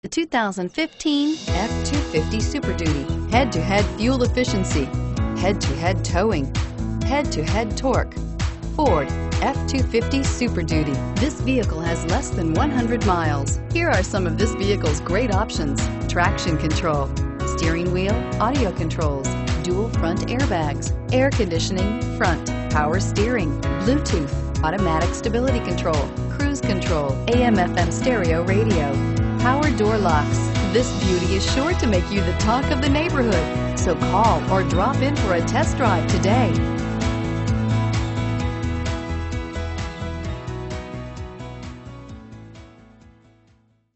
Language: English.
The 2015 F-250 Super Duty. Head-to-head fuel efficiency, head-to-head towing, head-to-head torque. Ford F-250 Super Duty. This vehicle has less than 100 miles. Here are some of this vehicle's great options: traction control, steering wheel audio controls, dual front airbags, air conditioning front, power steering, Bluetooth, automatic stability control, cruise control, AM/FM stereo radio, power door locks. This beauty is sure to make you the talk of the neighborhood. So call or drop in for a test drive today.